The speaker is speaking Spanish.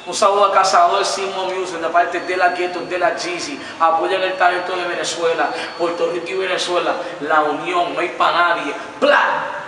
Un saludo a Cazador Simo Music de parte de la Ghetto, de la Jeezy. Apoyan el talento de Venezuela, Puerto Rico y Venezuela. La unión, no hay para nadie. ¡Bla!